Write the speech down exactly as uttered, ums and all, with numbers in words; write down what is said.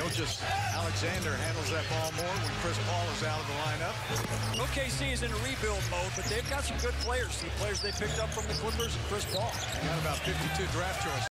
Gilgeous-Alexander handles that ball more when Chris Paul is out of the lineup. O K C is in a rebuild mode, but they've got some good players. The players they picked up from the Clippers and Chris Paul. They got about fifty-two draft choices.